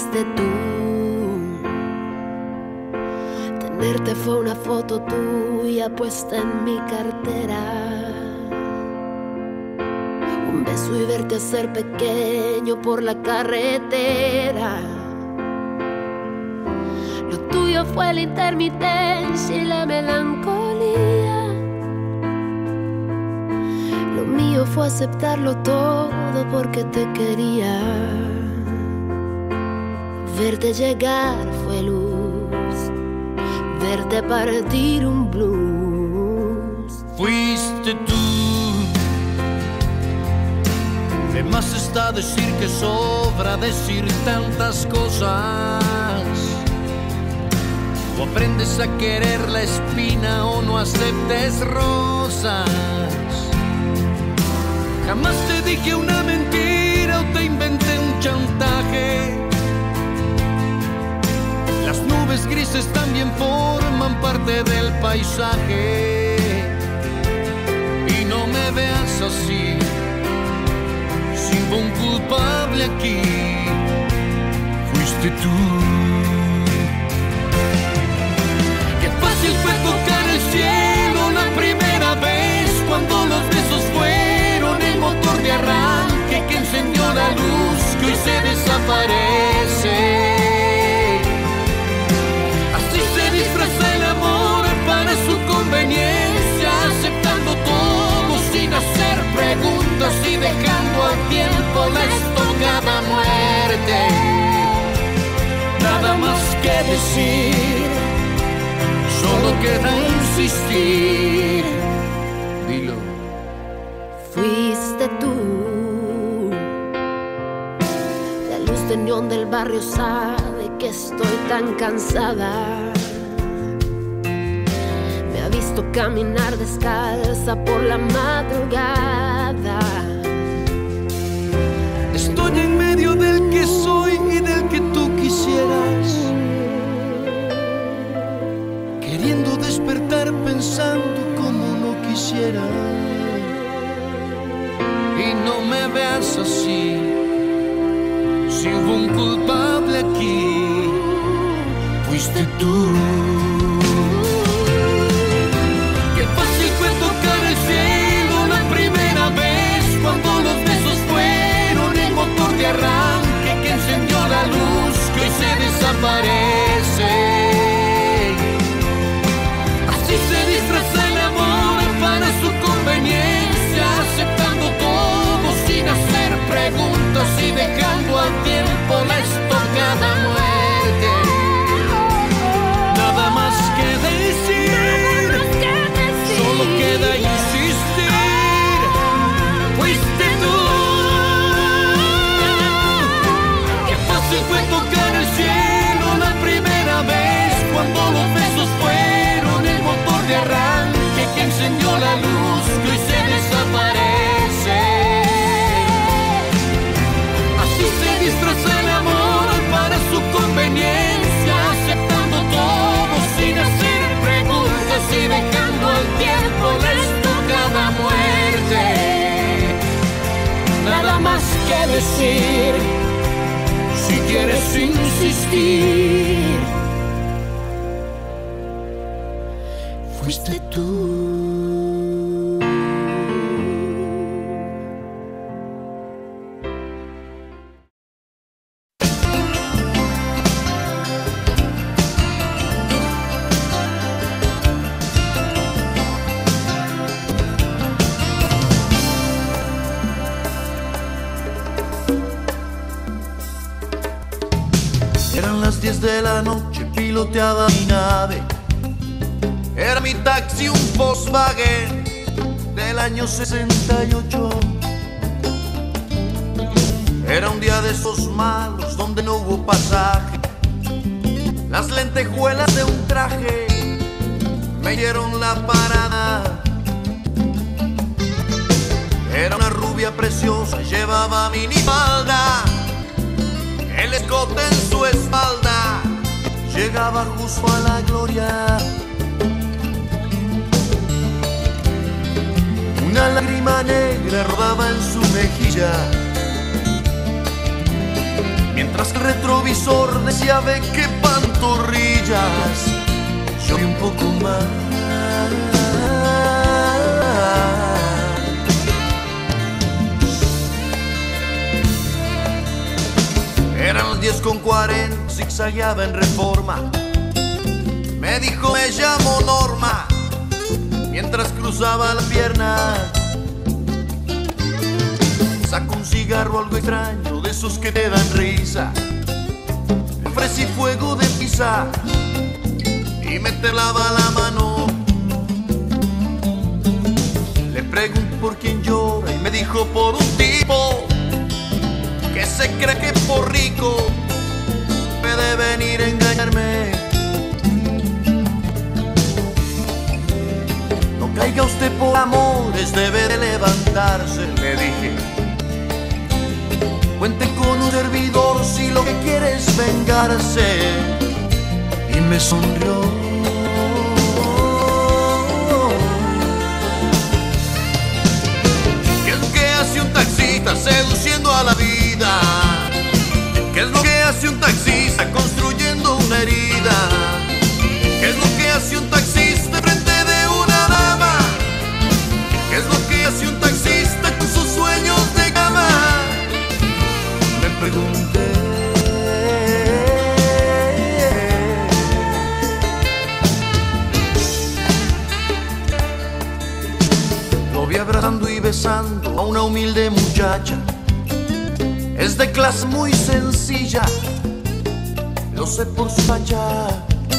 fuiste tú. Tenerte fue una foto tuya puesta en mi cartera. Un beso y verte hacer pequeño por la carretera. Lo tuyo fue la intermitencia y la melancolía. Lo mío fue aceptarlo todo porque te quería. Verte llegar fue luz, verte partir un blues. Fuiste tú. De más está decir que sobra decir tantas cosas. O aprendes a querer la espina o no aceptes rosas. Jamás te dije una mentira o te inventé un chantaje. Las nubes grises también forman parte del paisaje. Y no me veas así, si hubo un culpable aquí, fuiste tú. Qué fácil fue tocar el cielo la primera vez, cuando los besos fueron el motor de arranque que encendió la luz que hoy se desaparece. Así se disfraza el amor para su conveniencia, aceptando todo sin hacer preguntas y dejando al tiempo la estocada muerte. Nada más que decir, solo queda insistir. Dilo. Fuiste tú. La luz de neón del barrio sabe que estoy tan cansada. Me ha visto caminar descalza por la madrugada. Estoy en medio del que soy y del que tú quisieras, queriendo despertar pensando como no quisiera. Y no me veas así, si hubo un culpable aquí, fuiste tú. Qué fácil fue tocar el cielo la primera vez, cuando los besos fueron el motor de arranque que encendió la luz que hoy se desaparece. Así se disfraza el amor para su conveniencia, aceptando todo sin hacer preguntas y dejando al tiempo la estocada muerte. Nada más que decir, solo queda insistir. Fuiste tú. Qué fácil fue tocar el cielo la primera vez, cuando los besos fueron el motor de arranque que encendió la luz que hoy se desaparece. Así se disfraza el amor para su conveniencia, aceptando todo sin hacer preguntas y dejando al tiempo la estocada muerte. Nada más que decir, si quieres insistir, fuiste tú. Eran las 10 de la noche, piloteaba mi nave. Era mi taxi, un Volkswagen del año 68. Era un día de esos malos donde no hubo pasaje. Las lentejuelas de un traje me dieron la parada. Era una rubia preciosa, llevaba minifalda, el escote en su espalda llegaba justo a la gloria. Una lágrima negra rodaba en su mejilla, mientras mientras que el retrovisor decía ve qué pantorrillas, yo vi un poco más. Eran las 10:40, zigzagueaba en Reforma. Me dijo me llamo Norma, mientras cruzaba la pierna. Sacó un cigarro algo extraño, de esos que te dan risa. Le ofrecí fuego de pizza y me te lava la mano. Le pregunté por quién llora y me dijo por un tipo que se cree que por rico puede venir a engañarme. No caiga usted por amores, debe de levantarse, le dije. Cuente con un servidor si lo que quiere es vengarse. Y me sonrió. ¿Qué es lo que hace un taxista seduciendo a la vida? ¿Qué es lo que hace un taxista construyendo una herida? ¿Qué es lo que hace un taxista frente de una dama? ¿Qué es lo que hace un taxista con sus sueños de cama? Me pregunté. Lo vi abrazando y besando a una humilde muchacha. Es de clase muy sencilla, lo sé por su facha.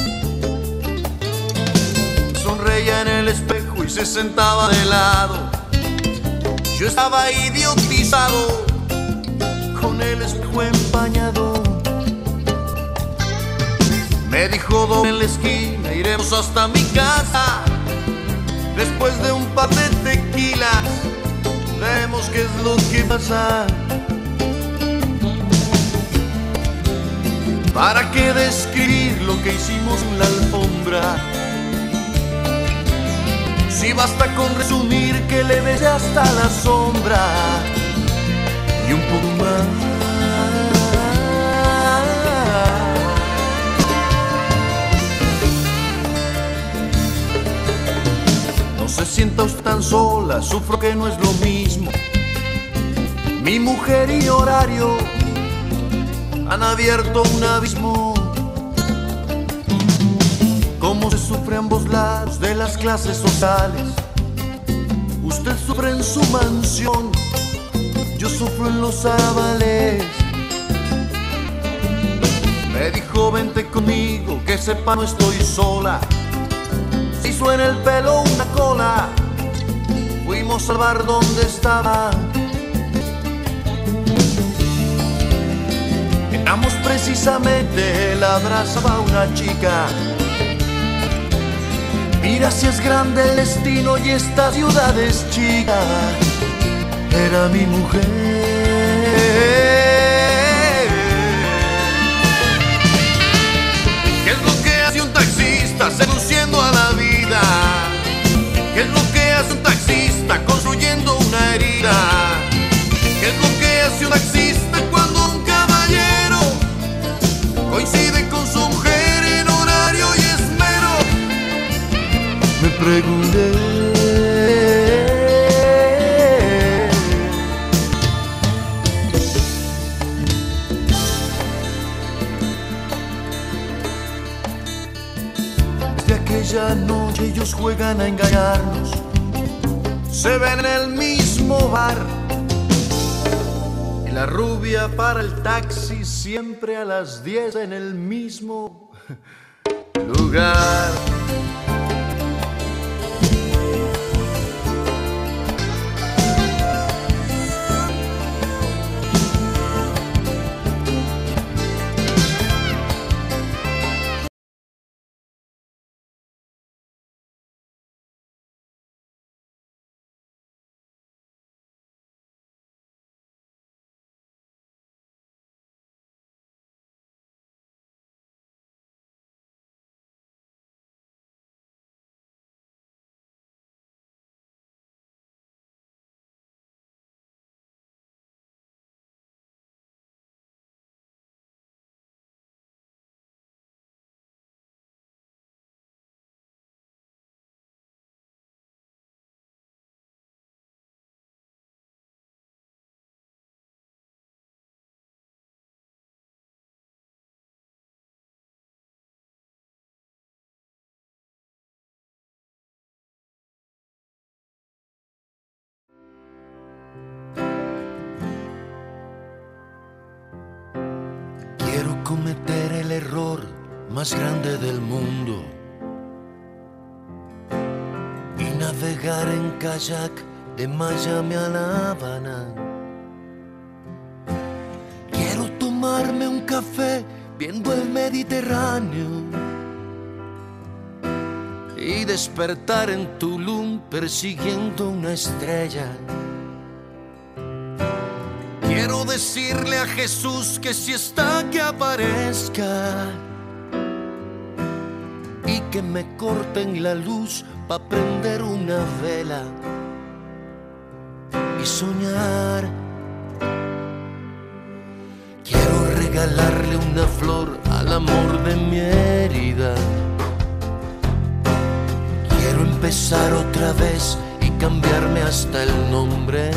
Sonreía en el espejo y se sentaba de lado. Yo estaba idiotizado con el espejo empañado. Me dijo doble en la esquina, iremos hasta mi casa. Después de un par de tequilas, veremos qué es lo que pasa. ¿Para qué describir lo que hicimos en la alfombra? Si basta con resumir que le besé hasta la sombra y un poco más. No se sienta usted tan sola, sufro que no es lo mismo. Mi mujer y horario han abierto un abismo. Cómo se sufre a ambos lados de las clases sociales. Usted sufre en su mansión, yo sufro en los arrabales. Me dijo vente conmigo, que sepa no estoy sola. Se hizo en el pelo una cola, fuimos al bar donde estaba. Éramos precisamente, la abrazaba una chica. Mira si es grande el destino y esta ciudad es chica. Era mi mujer. ¿Qué es lo que hace un taxista seduciendo a la vida? ¿Qué es lo que hace un taxista construyendo una herida? ¿Qué es lo que hace un taxista cuando un caballero coincide con su mujer en horario y esmero? Me pregunté. Desde aquella noche ellos juegan a engañarnos. Se ven en el mismo bar y la rubia para el taxi siempre a las 10 en el mismo lugar. Quiero cometer el error más grande del mundo y navegar en kayak de Miami a La Habana. Quiero tomarme un café viendo el Mediterráneo y despertar en Tulum persiguiendo una estrella. Quiero decirle a Jesús que si está que aparezca y que me corten la luz pa' prender una vela y soñar. Quiero regalarle una flor al amor de mi herida. Quiero empezar otra vez y cambiarme hasta el nombre.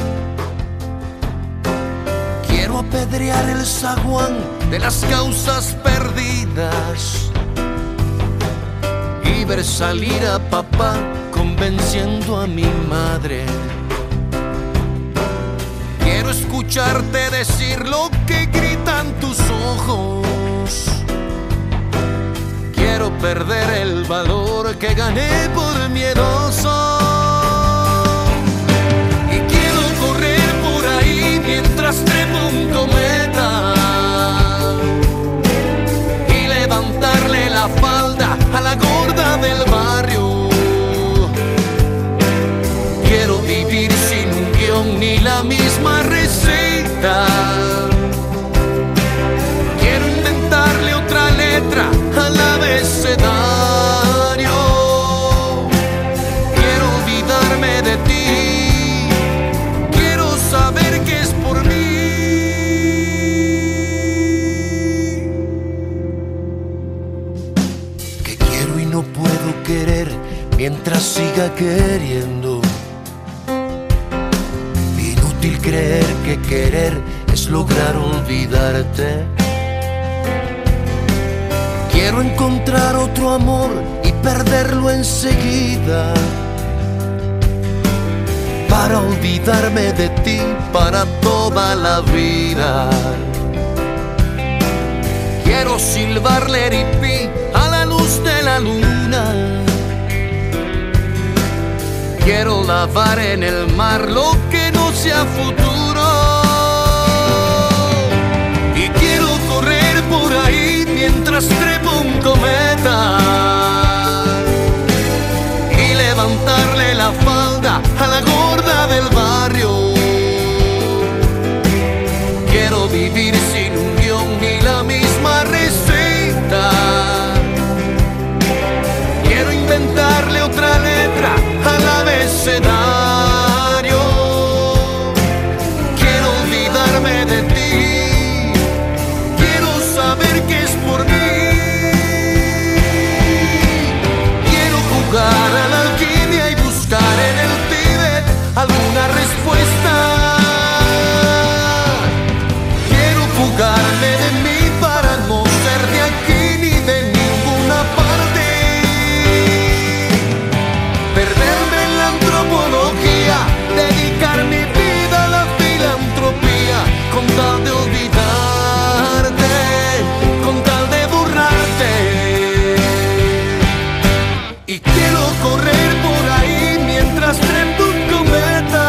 Quiero apedrear el zaguán de las causas perdidas y ver salir a papá convenciendo a mi madre. Quiero escucharte decir lo que gritan tus ojos. Quiero perder el valor que gané por miedoso. Y quiero correr por ahí mientras trepo un cometa y levantarle la falda a la gorda del barrio. Quiero vivir sin un guión ni la misma receta. Quiero inventarle otra letra al abecedario. Quiero olvidarme de ti. Quiero saber que es por mí. Que quiero y no puedo querer mientras siga queriendo. Inútil creer que querer es lograr olvidarte. Quiero encontrar otro amor y perderlo enseguida, para olvidarme de ti para toda la vida. Quiero silbarle ripí a la luz de la luna. Quiero lavar en el mar lo que no sea futuro. Y quiero correr por ahí mientras trepo un cometa y levantarle la falda a la gorda del barrio. Quiero vivir sin un guión ni la misma receta. Quiero inventarle otra letra al abecedario. Quiero olvidarme de ti. Quiero saber que es por mí. Quiero jugar a la alquimia y buscar en el Tíbet alguna respuesta. Quiero fugarme de mí para no ser de aquí ni de ninguna parte. Perderme en la antropología, dedicar mi vida a la filantropía, con tal de olvidarte, con tal de borrarte. Y quiero correr por ahí mientras trepo un cometa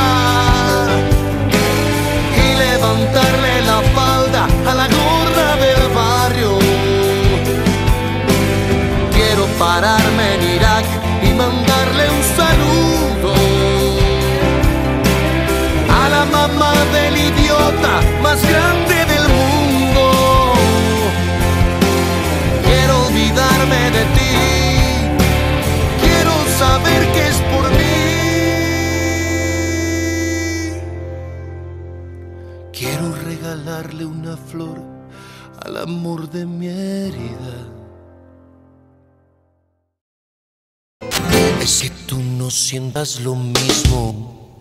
y levantarle la falda a la gorda del barrio. Quiero pararme en Irak y mandarle un saludo a la mamá del idiota más grande del mundo. Quiero olvidarme de ti. Quiero saber que es por mí. Quiero regalarle una flor al amor de mi herida. Es que tú no sientas lo mismo.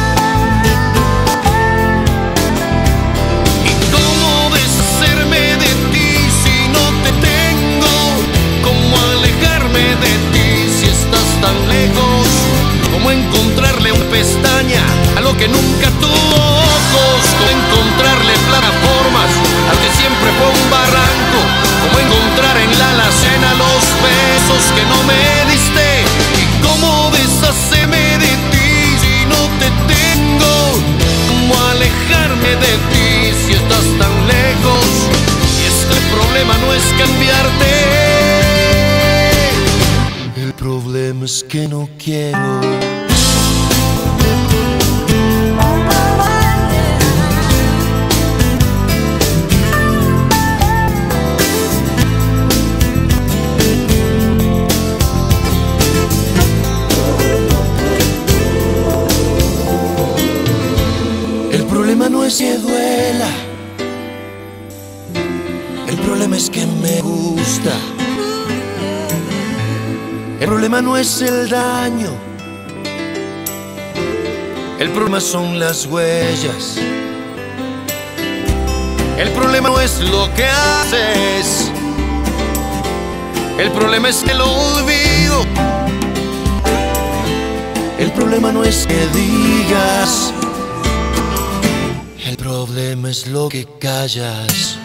¿Y cómo deshacerme de ti si no te tengo? ¿Cómo alejarme de ti si estás tan lejos? ¿Cómo encontrarle una pestaña a lo que nunca tuvo ojos? ¿Cómo encontrarle plataformas al que siempre fue un bar? encontrar en la alacena los besos que no me diste. ¿Y cómo deshacerme de ti si no te tengo? ¿Cómo alejarme de ti si estás tan lejos? Y es que el problema no es cambiarte, el problema es que no quiero. El problema no es que duela, el problema es que me gusta. El problema no es el daño, el problema son las huellas. El problema no es lo que haces, el problema es el olvido. El problema no es que digas, el problema es lo que callas.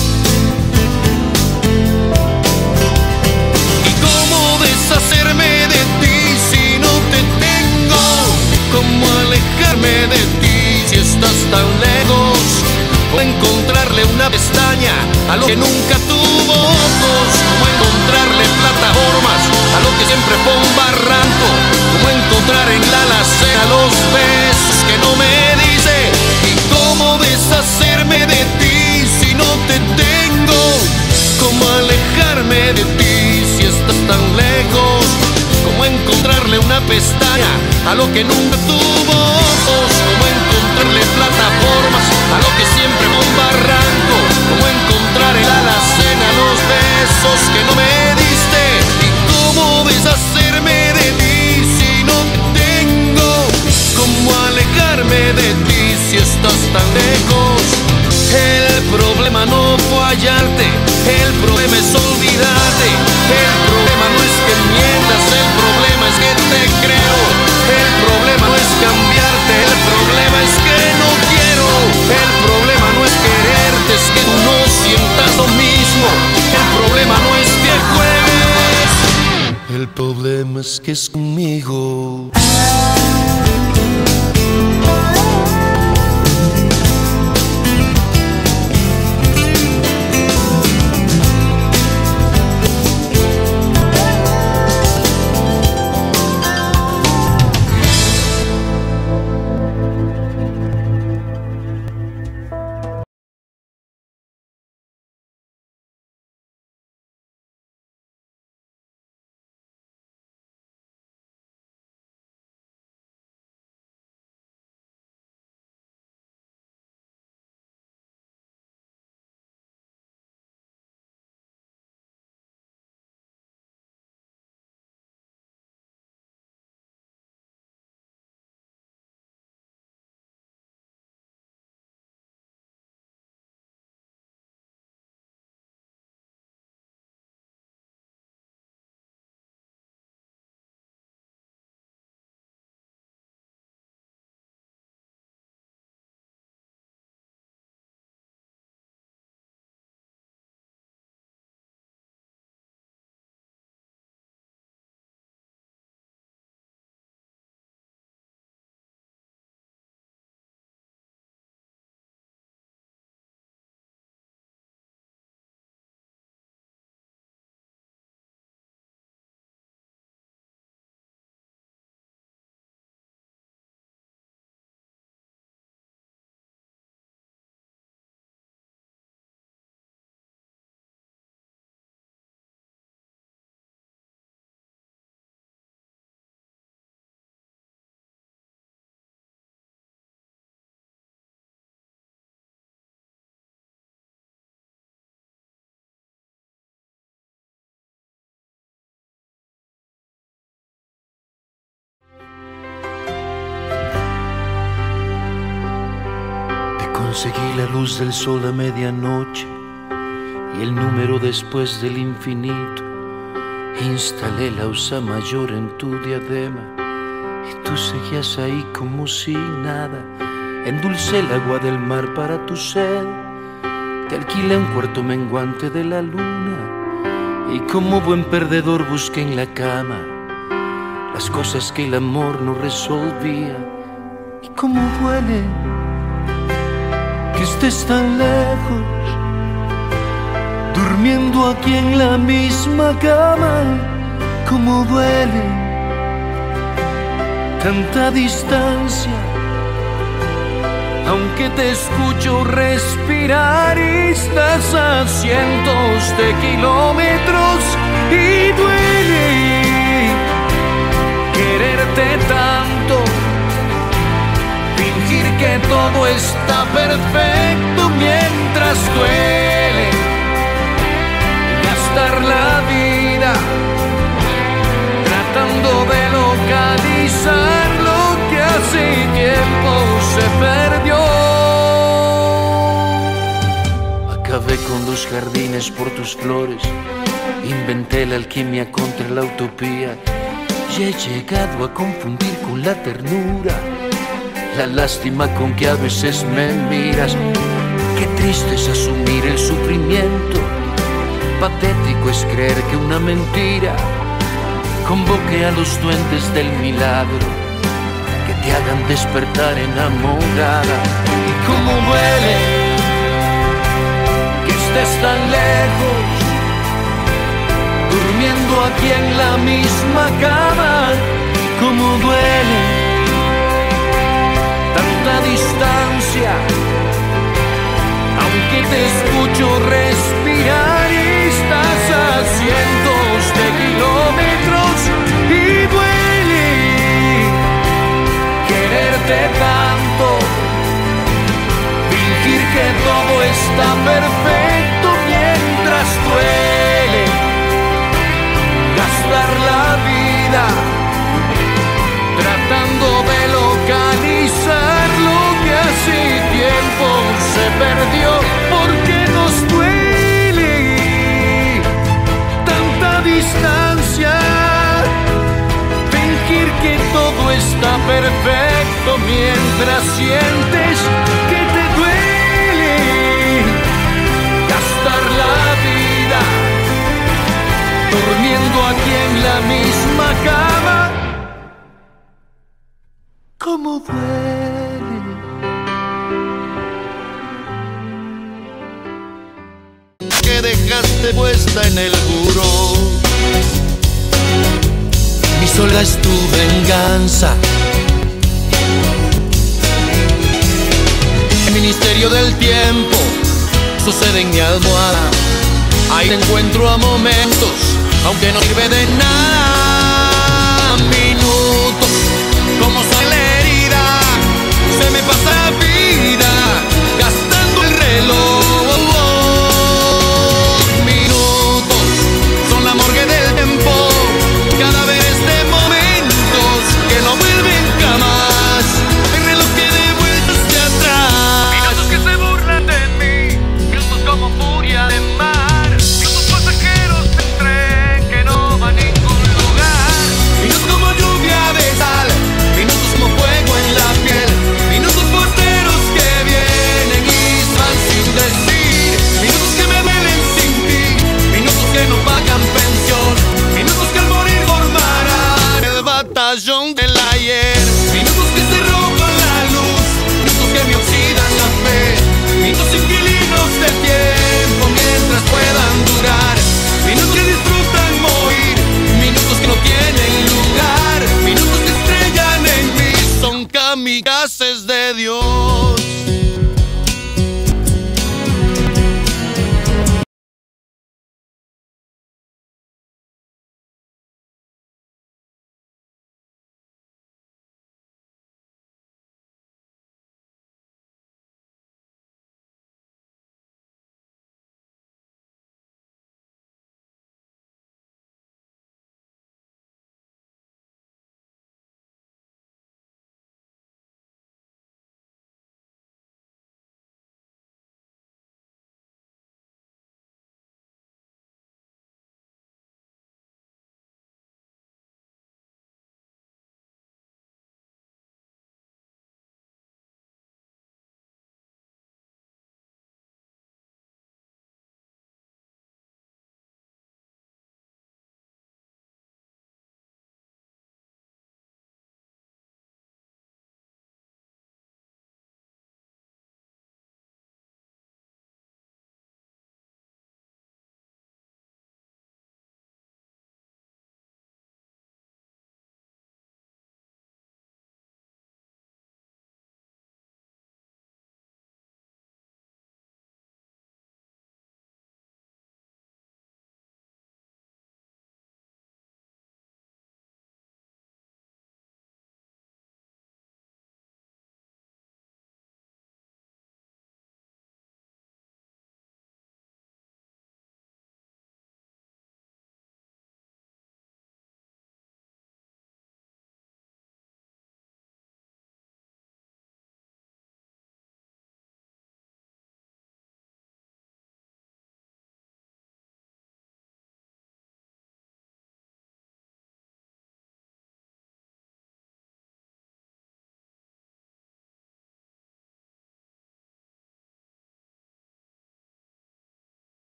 ¿Y cómo deshacerme de ti si no te tengo? ¿Cómo alejarme de ti si estás tan lejos? ¿Cómo encontrarle una pestaña a lo que nunca tuvo ojos? ¿Cómo encontrarle plataformas a lo que siempre fue un barranco? ¿Cómo encontrar en la alacena los besos que no me dice? ¿Y cómo deshacerme de ti si no te tengo? ¿Cómo alejarme de ti si estás tan lejos? ¿Cómo encontrarle una pestaña a lo que nunca tuvo ojos? ¿Cómo encontrarle plataformas a lo que siempre fue un barranco? ¿Cómo encontrar en la alacena los besos que no me diste? ¿Y cómo deshacerme de ti si no te tengo? ¿Cómo alejarme de ti si estás tan lejos? El problema no fue hallarte, el problema es olvidarte. El problema no es que mientas, el problema es que te creo. El problema no es cambiarte, el problema es que no quiero. El problema no es quererte, es que tú no sientas lo mismo. El problema no es que juegues, el problema es que es conmigo. Conseguí la luz del sol a medianoche y el número después del infinito. Instalé la Ursa mayor en tu diadema y tú seguías ahí como si nada. Endulcé el agua del mar para tu sed, te alquilé un cuarto menguante de la luna Y como buen perdedor busqué en la cama las cosas que el amor no resolvía. Y como duele que estés tan lejos, durmiendo aquí en la misma cama. Como duele tanta distancia, aunque te escucho respirar y estás a cientos de kilómetros. Y duele quererte tanto, fingir que todo está perfecto mientras duele gastar la vida tratando de localizar lo que hace tiempo se perdió. Acabé con los jardines por tus flores, inventé la alquimia contra la utopía y he llegado a confundir con la ternura la lástima con que a veces me miras. Qué triste es asumir el sufrimiento, patético es creer que una mentira convoque a los duendes del milagro que te hagan despertar enamorada. Y cómo duele que estés tan lejos, durmiendo aquí en la misma cama. Cómo duele tanta distancia, aunque te escucho respirar y estás a cientos de kilómetros. Y duele quererte tanto, fingir que todo está perfecto mientras duele gastar la vida tratando de localizar lo que hace tiempo se perdió. Porque nos duele tanta distancia, fingir que todo está perfecto mientras sientes que te duele gastar la vida durmiendo aquí en la misma cama. Cómo duele. Que dejaste puesta en el muro. Mi soledad es tu venganza. El ministerio del tiempo sucede en mi almohada. Ahí te encuentro a momentos, aunque no sirve de nada. Minutos, como sale la herida, se me pasa la vida gastando el reloj. Minutos son la morgue del tiempo, cadáveres de momentos que no vuelven jamás. El reloj que de vueltas de atrás. Minutos que se burlan de mí, minutos como furia de mar, minutos pasajeros de tren que no va a ningún lugar.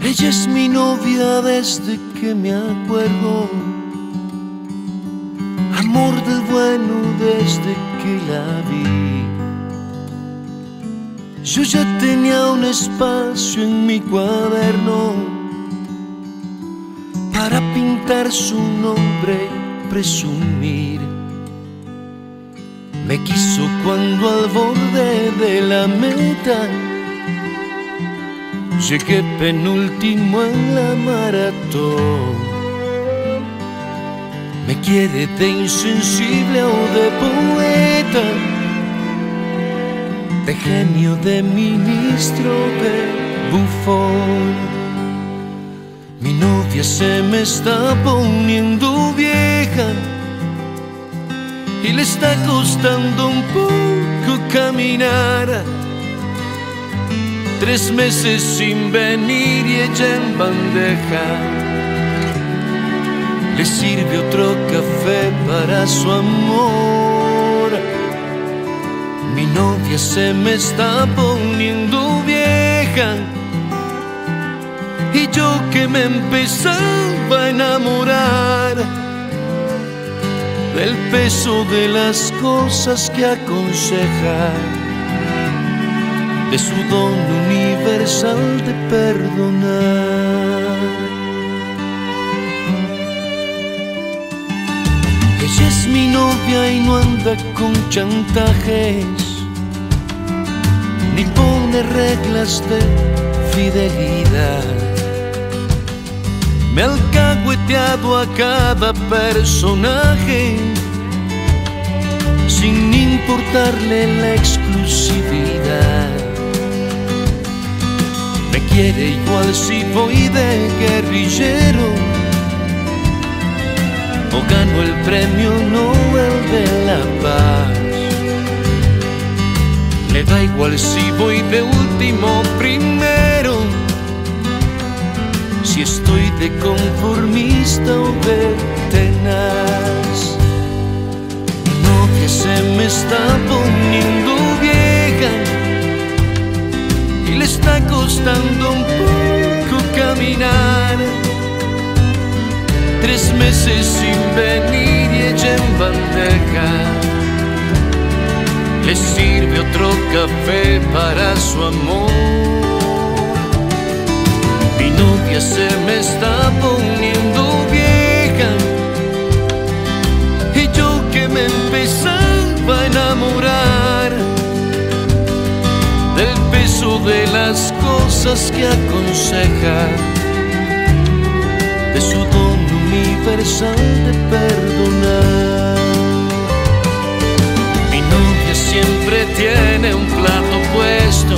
Ella es mi novia desde que me acuerdo, amor del bueno desde que la vi. Yo ya tenía un espacio en mi cuaderno para pintar su nombre, presumir. Me quiso cuando al borde de la meta llegué penúltimo en la maratón. Me quiere de insensible o de poeta, de genio, de ministro, de bufón. Mi novia se me está poniendo vieja y le está costando un poco caminar. 3 meses sin venir y ella en bandeja le sirve otro café para su amor. Mi novia se me está poniendo vieja y yo que me empezaba a enamorar del peso de las cosas que aconseja, de su don universal de perdonar. Ella es mi novia y no anda con chantajes, ni pone reglas de fidelidad. Me ha alcahueteado a cada personaje sin importarle la exclusividad. Me quiere igual si voy de guerrillero o gano el premio Nobel de la Paz. Le da igual si voy de último o primero, si estoy de conformista o de tenaz. Mi novia se me está poniendo vieja y le está costando un poco caminar. 3 meses sin venir y ella en bandeja le sirve otro café para su amor. Mi novia se me está poniendo vieja y yo que me empezaba a enamorar del peso de las cosas que aconseja, de su don universal de perdonar. Mi novia siempre tiene un plato puesto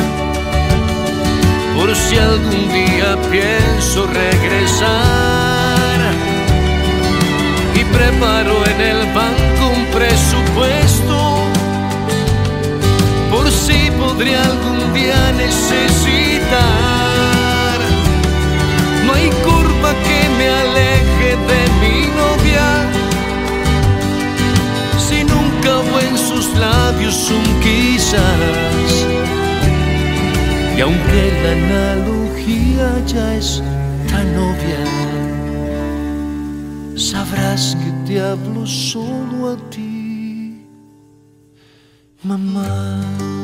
por si algún día pienso regresar, y preparo en el banco un presupuesto por si podría algún día necesitar. No hay curva que me aleje de mi novia, si nunca hubo en sus labios un quizás. Y aunque la analogía ya es tan obvia, sabrás que te hablo solo a ti, mamá.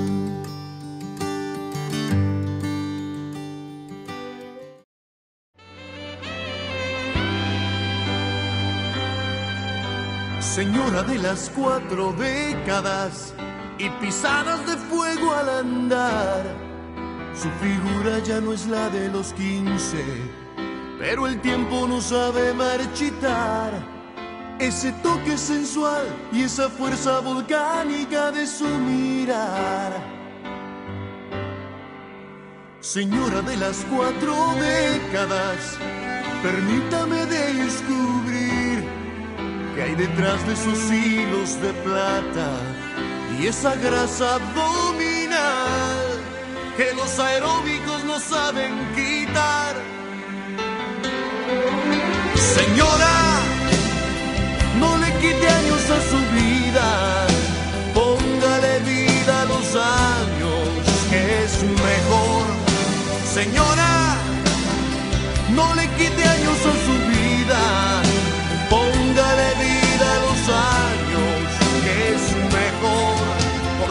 Señora de las 4 décadas y pisadas de fuego al andar, su figura ya no es la de los 15, pero el tiempo no sabe marchitar ese toque sensual y esa fuerza volcánica de su mirar. Señora de las 4 décadas, permítame descubrir qué hay detrás de esos hilos de plata y esa grasa abdominal que los aeróbicos no saben quitar. Señora, no le quite años a su vida, póngale vida a los años, que es mejor. Señora,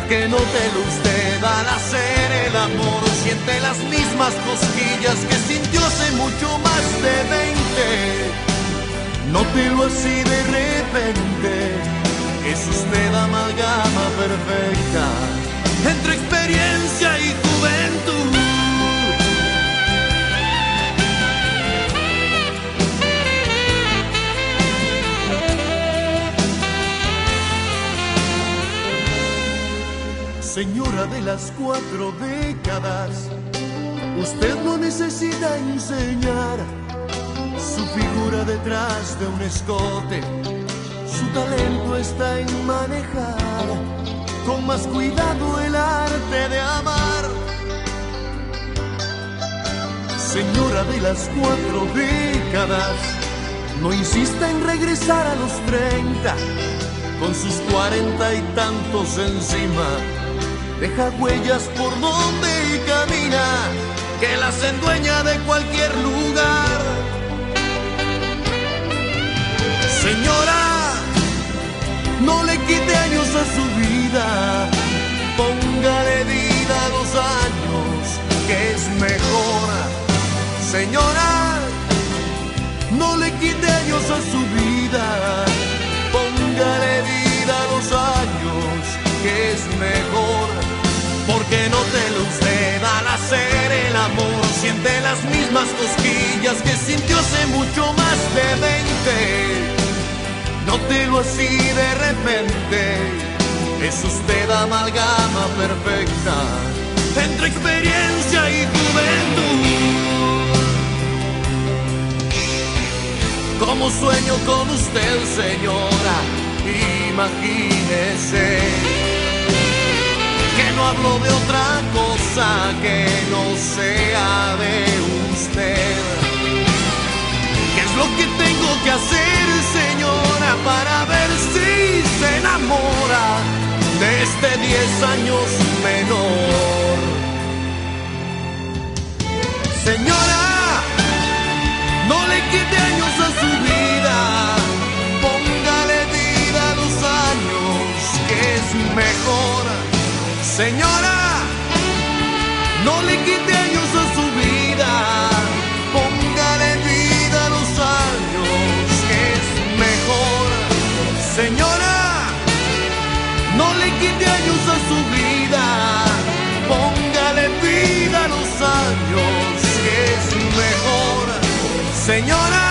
que nótelo usted al hacer el amor, siente las mismas cosquillas que sintió hace mucho más de 20. Nótelo así de repente, es usted amalgama perfecta entre experiencia y juventud. Señora de las 4 décadas, usted no necesita enseñar su figura detrás de un escote. Su talento está en manejar con más cuidado el arte de amar. Señora de las 4 décadas, no insista en regresar a los 30 con sus 40 y tantos encima. Deja huellas por donde camina, que las endueña de cualquier lugar. Señora, no le quite años a su vida, póngale vida a los años, que es mejor. Señora, no le quite años a su vida, póngale vida a los años, que es mejor. Porque nótelo usted al hacer el amor, siente las mismas cosquillas que sintió hace mucho más de 20. Nótelo así de repente, es usted amalgama perfecta entre experiencia y juventud. Como sueño con usted, señora, imagínese que no hablo de otra cosa que no sea de usted. ¿Qué es lo que tengo que hacer, señora, para ver si se enamora de este 10 años menor? Señora, no le quite años a su vida, póngale vida a los años, que es mejor. Señora, no le quite años a su vida, póngale vida a los años, que es mejor. Señora, no le quite años a su vida, póngale vida a los años, que es mejor. Señora,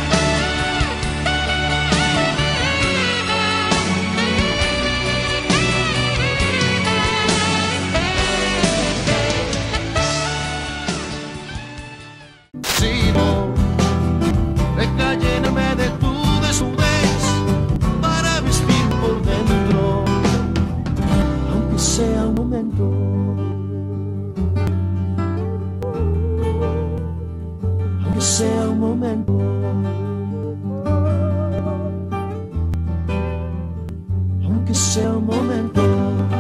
deja llenarme de tu desnudez para vestir por dentro, aunque sea un momento, aunque sea un momento, aunque sea un momento.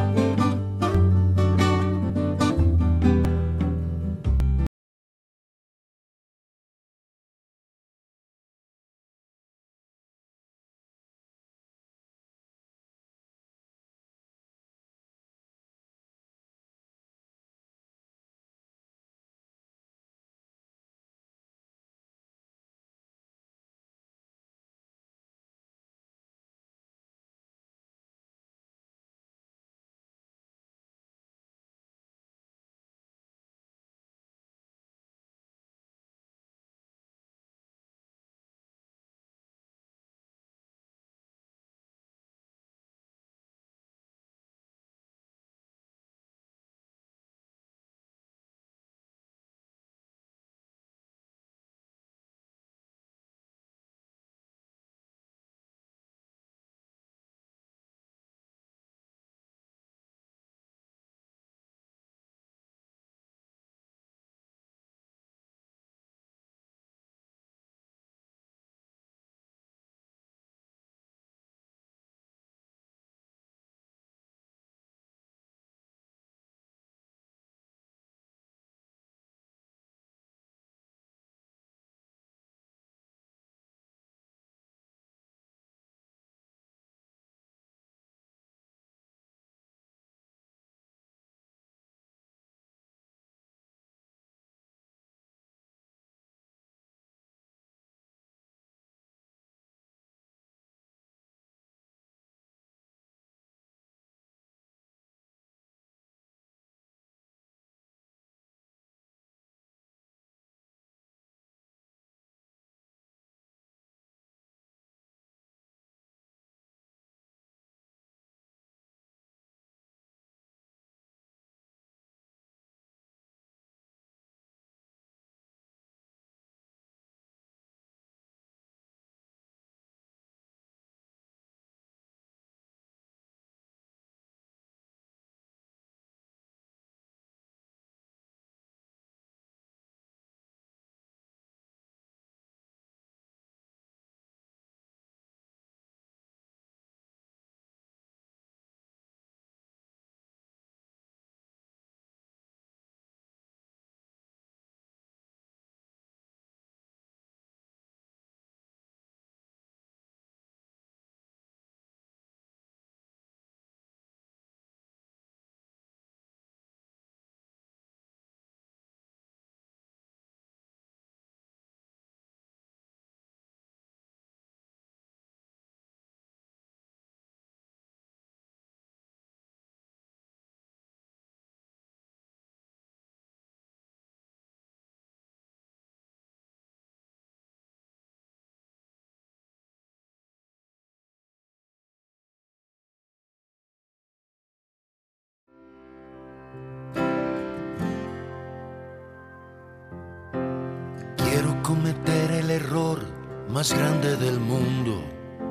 cometer el error más grande del mundo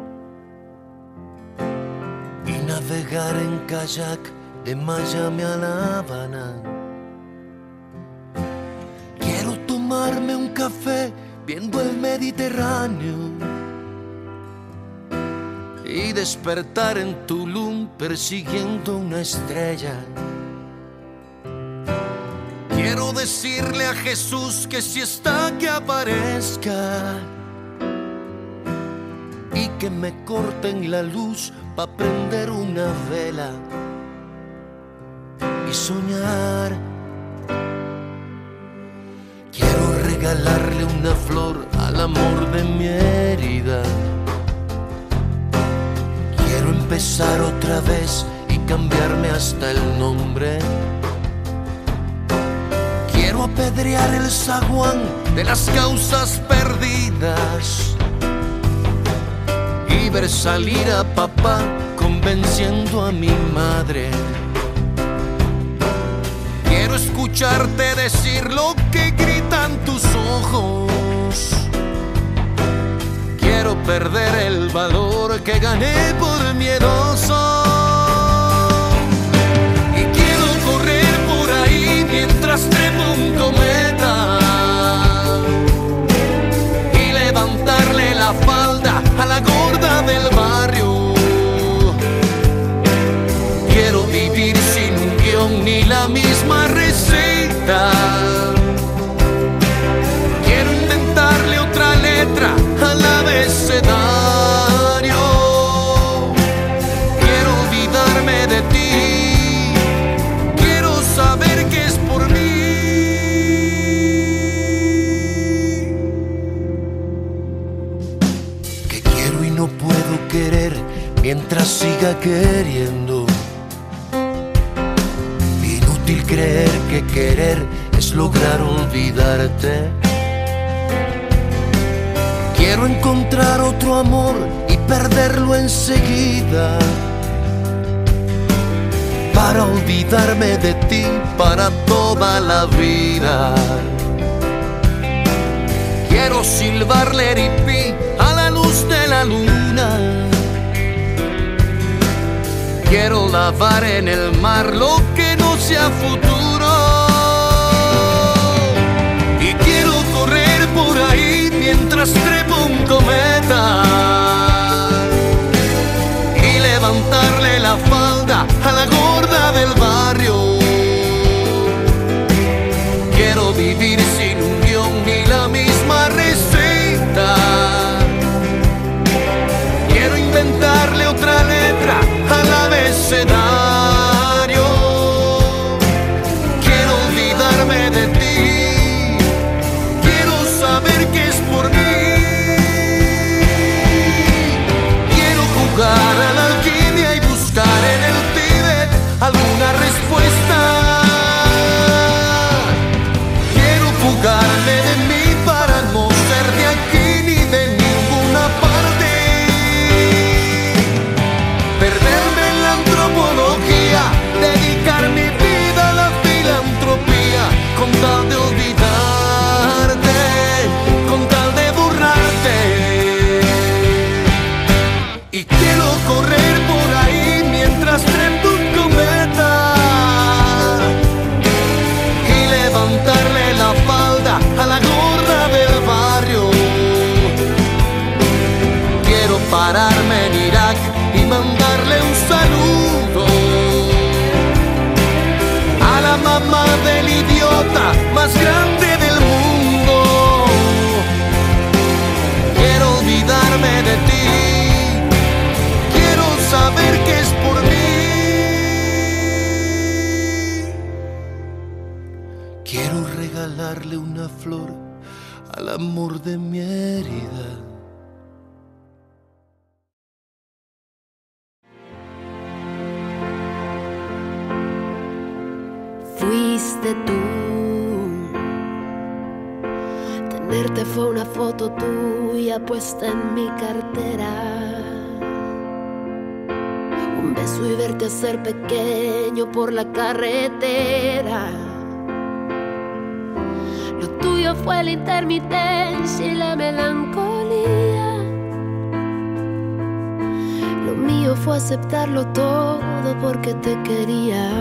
y navegar en kayak de Miami a La Habana. Quiero tomarme un café viendo el Mediterráneo y despertar en Tulum persiguiendo una estrella. Quiero decirle a Jesús que si está que aparezca y que me corten la luz pa' prender una vela y soñar. Quiero regalarle una flor al amor de mi herida. Quiero empezar otra vez y cambiarme hasta el nombre. Quiero apedrear el zaguán de las causas perdidas y ver salir a papá convenciendo a mi madre. Quiero escucharte decir lo que gritan tus ojos. Quiero perder el valor que gané por miedoso. Y quiero correr por ahí mientras trepo un cometa y levantarle la falda a la gorda del barrio. Quiero vivir sin un guión ni la misma receta. Quiero inventarle otra letra al abecedario. Quiero olvidarme de ti. Quiero saber que es por mí. Que quiero y no puedo querer mientras siga queriendo. Inútil creer que querer es lograr olvidarte. Quiero encontrar otro amor y perderlo enseguida, para olvidarme de ti para toda la vida. Quiero silbarle ripí a la luz de la luna. Quiero lavar en el mar lo que no sea futuro. Y quiero correr por ahí mientras trepo un cometa y levantarle la falda a la gorda del barrio. Quiero vivir sin un guión ni la misma receta. Quiero inventarle otra letra al abecedario. Quiero olvidarme de ti. Quiero saber que es por mí. Quiero jugar a la alquimia y buscar en el Tíbet alguna respuesta. Quiero fugarme de mí para no ser de aquí ni de ninguna parte. Perderme en la antropología, dedicar mi vida a la filantropía, con tal de olvidarte, con tal de borrarte. Y quiero correr por ahí mientras trepo un cometa y levantarle la falda a la gorda del barrio. Quiero pararme en Irak y mandarle un saludo a la mamá del idiota más grande del mundo. Quiero olvidarme de ti. Quiero saber que es por mí. Quiero regalarle una flor al amor de mi herida. Fuiste tú. Tenerte fue una foto tuya puesta en mi cartera. Un beso y verte hacer pequeño por la carretera. Lo tuyo fue la intermitencia y la melancolía. Lo mío fue aceptarlo todo porque te quería.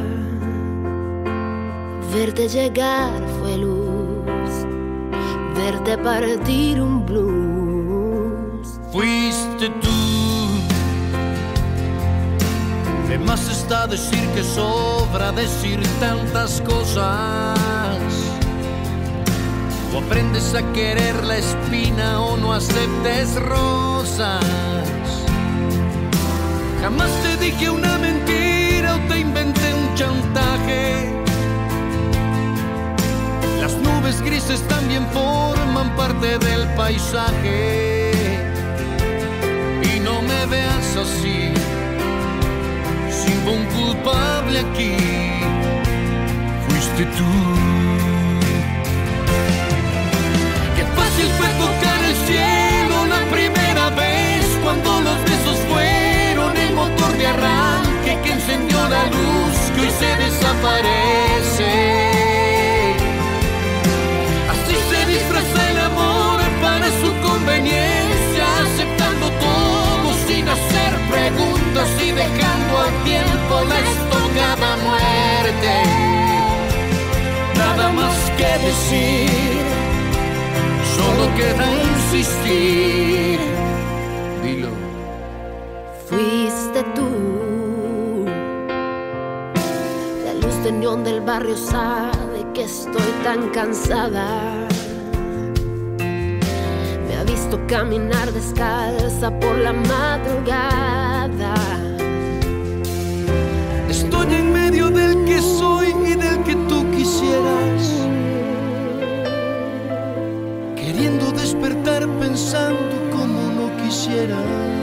Verte llegar fue luz, verte partir un blues. Fuiste tú. De más está decir que sobra decir tantas cosas. O aprendes a querer la espina o no aceptes rosas. Jamás te dije una mentira o te inventé un chantaje. Las nubes grises también forman parte del paisaje. Y no me veas así, si hubo un culpable aquí, fuiste tú. Qué fácil fue tocar el cielo la primera vez, cuando los besos fueron el motor de arranque que encendió la luz que hoy se desaparece. Así se disfraza el amor para su conveniencia, aceptando todo sin hacer preguntas y dejando al tiempo la estocada muerte. Nada más que decir, solo queda insistir. Dilo. Fuiste tú. La luz de neón del barrio sabe que estoy tan cansada. Me ha visto caminar descalza por la madrugada. Estoy en medio del que soy y del que tú quisieras, queriendo despertar pensando como no quisiera.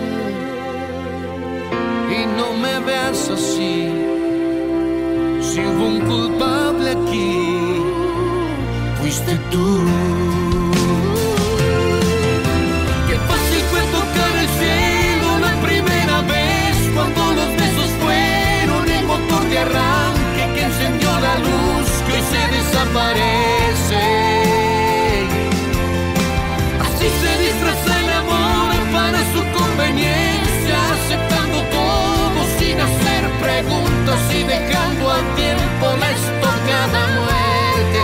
Y no me veas así, si hubo un culpable aquí, fuiste tú. Qué fácil fue tocar el cielo la primera vez, cuando los besos fueron el motor de arranque que encendió la luz que hoy se desaparece. Así se disfraza el amor para su conveniencia, aceptando todo sin hacer preguntas y dejando al tiempo la estocada muerte.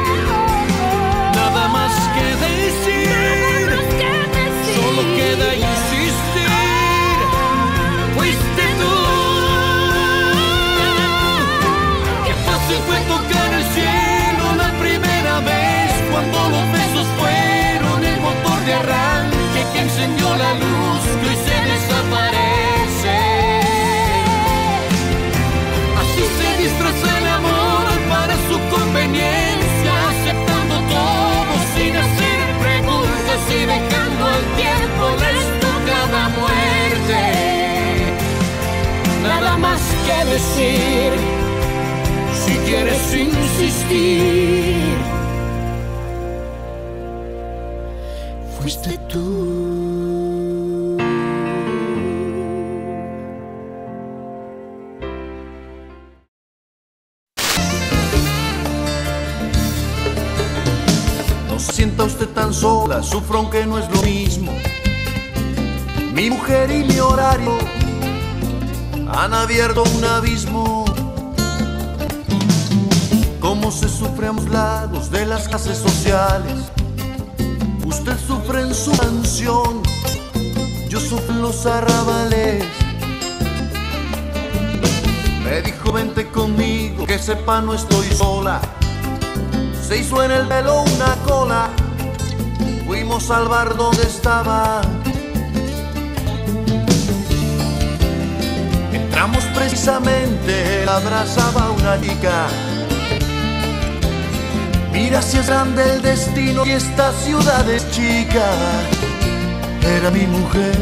Nada más que decir, solo queda insistir. Fuiste tú. Qué fácil fue tocar el cielo la primera vez, cuando los besos fueron el motor de arranque que encendió la luz que hoy se desaparece. Así se disfraza el amor para su conveniencia, aceptando todo sin hacer preguntas y dejando al tiempo la estocada muerte. Nada más que decir, si quieres insistir, fuiste tú. No se sienta usted tan sola, sufro aunque no es lo mismo. Mi mujer y mi horario han abierto un abismo. Cómo se sufre a ambos lados de las clases sociales. Usted sufre en su mansión, yo sufro en los arrabales. Me dijo vente conmigo, que sepa no estoy sola. Se hizo en el velo una cola, fuimos al bar donde estaba. Entramos precisamente, él abrazaba a una chica. Mira si es grande el destino y esta ciudad es chica. Era mi mujer.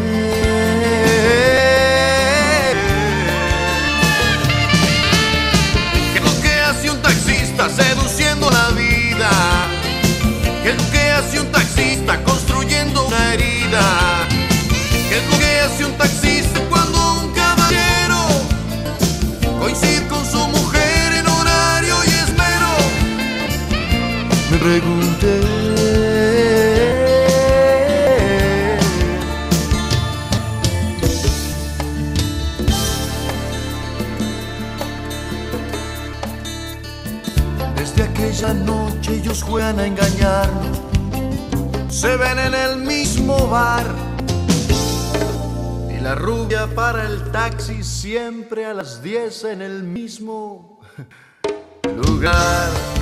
¿Qué es lo que hace un taxista seduciendo la vida? ¿Qué es lo que hace un taxista construyendo una herida? ¿Qué es lo que hace un taxista cuando un caballero coincide con su mujer en horario y esmero? Me pregunté. Desde aquella noche ellos juegan a engañarnos, se ven en el mismo bar y la rubia para el taxi siempre a las 10 en el mismo lugar.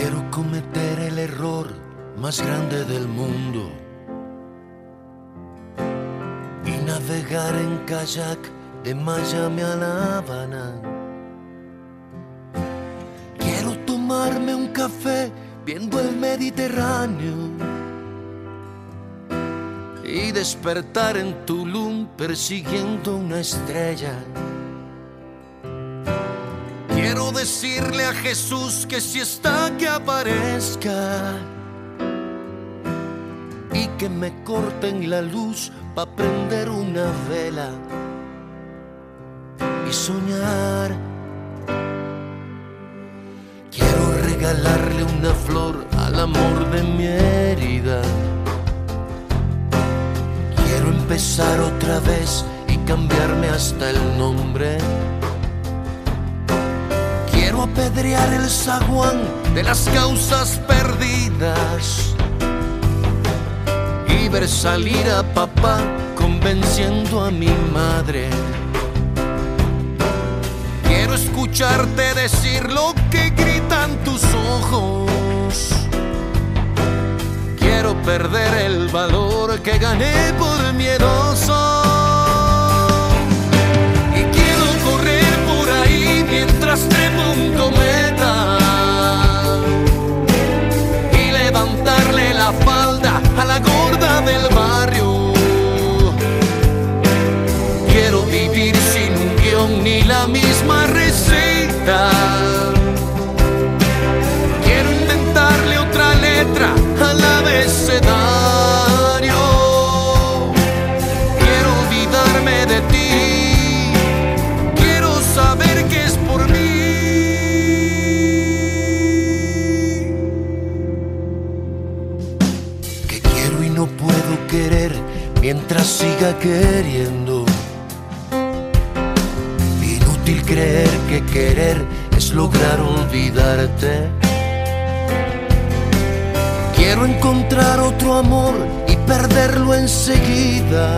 Quiero cometer el error más grande del mundo y navegar en kayak de Miami a La Habana. Quiero tomarme un café viendo el Mediterráneo y despertar en Tulum persiguiendo una estrella. Quiero decirle a Jesús que si está que aparezca y que me corten la luz pa' prender una vela y soñar. Quiero regalarle una flor al amor de mi herida. Quiero empezar otra vez y cambiarme hasta el nombre. Quiero apedrear el zaguán de las causas perdidas y ver salir a papá convenciendo a mi madre. Quiero escucharte decir lo que gritan tus ojos. Quiero perder el valor que gané por miedoso. Y quiero correr por ahí mientras trepo un cometa y levantarle la falda a la gorda del barrio. Quiero vivir sin un guión ni la misma receta. Quiero inventarle otra letra al abecedario. Quiero olvidarme de ti. Quiero saber que es por mí. Que quiero y no puedo querer mientras siga queriendo. Inútil creer que querer es lograr olvidarte. Quiero encontrar otro amor y perderlo enseguida,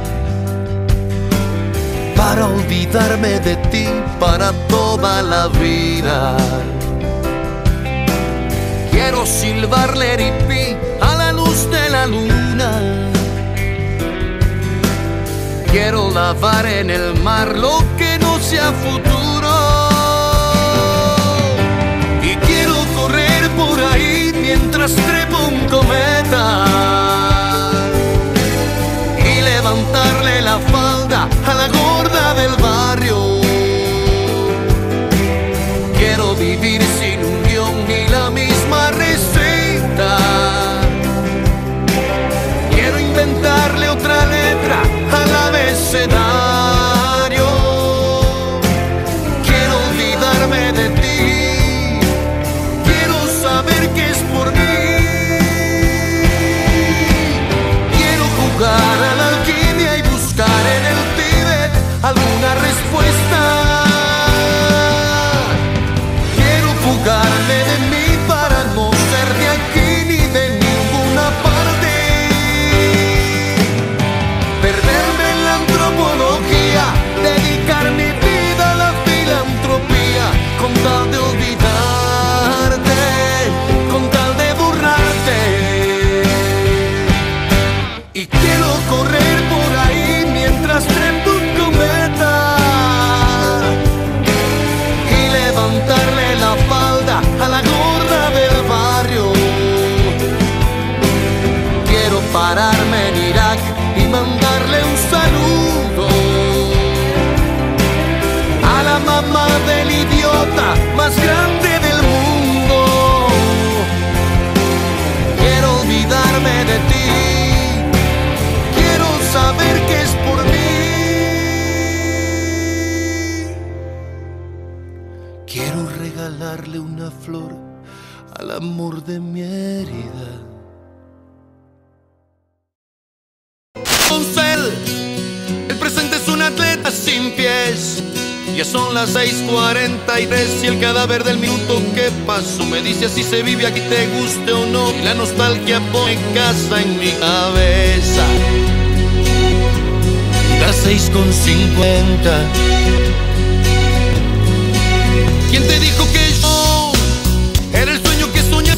para olvidarme de ti para toda la vida. Quiero silbarle ripí a la luz de la luna. Quiero lavar en el mar lo que no sea futuro. Y quiero correr por ahí mientras trepo un cometa y levantarle la falda a la gorda del barrio. Quiero vivir sin un guión ni la misma receta. Quiero inventarle otra letra al abecedario. Quiero olvidarme de ti. Quiero saber que es por mí. Quiero jugar a la alquimia y buscar en el Tíbet alguna respuesta. Quiero fugarme de mí para no ser de aquí ni de ninguna parte. Perderme en la antropología, dedicar mi vida a la filantropía, con tal de olvidarte, con tal de borrarte. Y quiero correr por ahí mientras trepo un cometa y levantarle la falda a la gorda del barrio. Quiero pararme en Irak y mandarle un saludo a la mamá del idiota más grande del mundo. Quiero olvidarme de ti. Quiero saber que es por mí. Quiero regalarle una flor al amor de mi herida. El presente es un atleta sin pies. Ya son las 6:43 y el cadáver del minuto que pasó me dice así se vive aquí, te guste o no. Y la nostalgia pone casa en mi cabeza. Y las 6:50. ¿Quién te dijo que yo era el sueño que soñaba?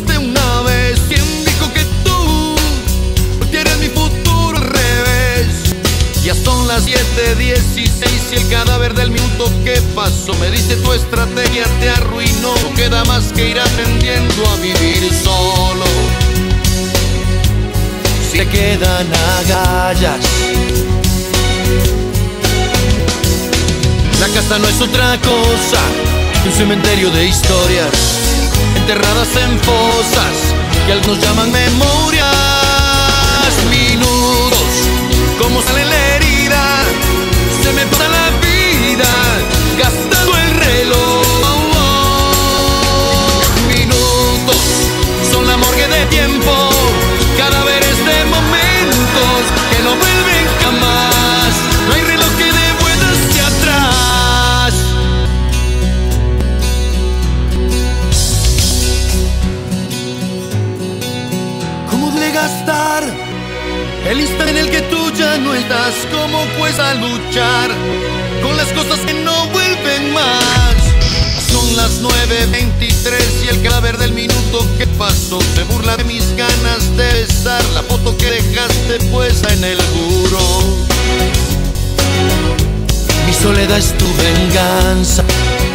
no queda más que ir aprendiendo a vivir solo. Si te quedan agallas, la casa no es otra cosa que un cementerio de historias enterradas en fosas que algunos llaman memorias. Minutos, como sale la herida, se me pasa la vida gastando el reloj. Minutos son la morgue de tiempo, cadáveres de momentos que no vuelven jamás. No hay reloj que dé vueltas hacia atrás. ¿Cómo de gastar el instante en el que tú ya no estás? ¿Cómo cuesta luchar con las cosas que no vuelven más? Son las 9:23 y el cadáver del minuto que pasó se burla de mis ganas de besar la foto que dejaste puesta en el muro. Mi soledad es tu venganza.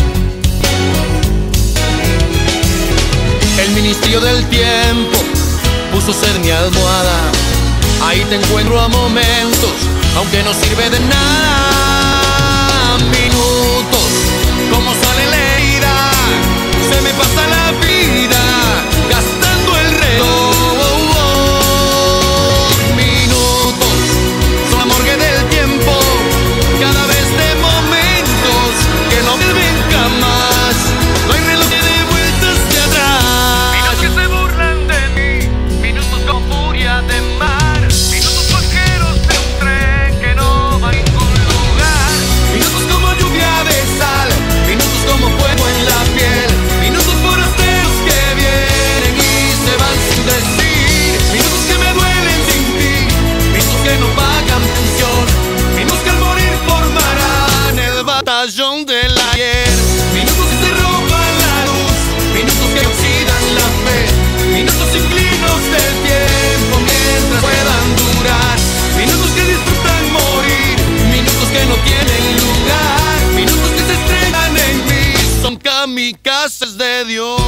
El ministerio del tiempo puso ser mi almohada. Ahí te encuentro a momentos, aunque no sirve de nada. Minutos, como sale la herida, se me pasa la vida gastando el reloj. Minutos, son la morgue del tiempo, cada vez de momentos que no vuelven jamás. No hay reloj que dé vueltas hacia atrás. Minutos que se burlan de mí, minutos con furia de mar. Del ayer, minutos que se roban la luz, minutos que oxidan la fe, minutos ciclinos del tiempo mientras puedan durar, minutos que disfrutan morir, minutos que no tienen lugar, minutos que se estrenan en mí, son kamikazes de Dios.